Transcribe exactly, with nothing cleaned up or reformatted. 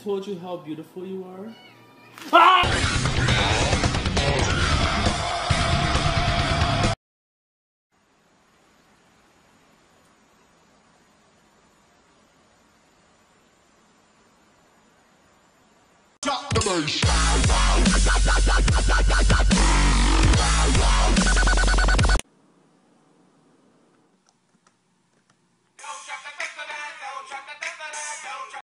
told you how beautiful you are? Ah! Drop the bass.